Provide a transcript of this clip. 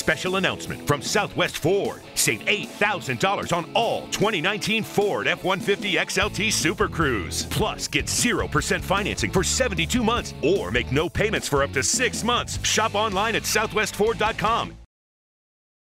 special announcement from Southwest Ford. Save $8,000 on all 2019 Ford F-150 XLT Super Cruise. Plus, get 0% financing for 72 months or make no payments for up to 6 months. Shop online at southwestford.com.